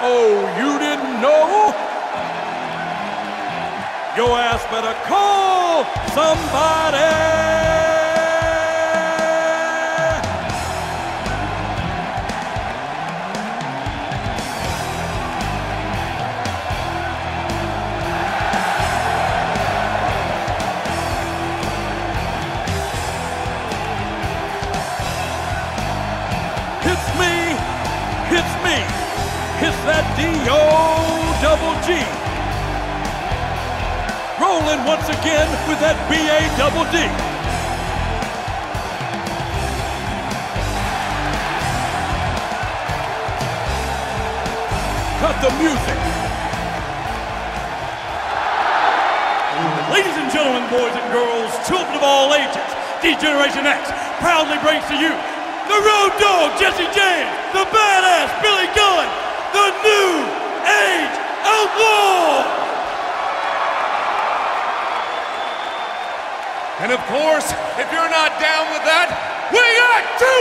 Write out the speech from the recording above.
Oh, you didn't know? Your ass better call somebody! It's that D-O-double-G. Rolling once again with that B-A-double-D. Cut the music. Ladies and gentlemen, boys and girls, children of all ages, D-Generation X proudly brings to you the Road Dogg, Jesse James, the badass Billy Gunn, the New Age Outlaw! And of course, if you're not down with that, we got two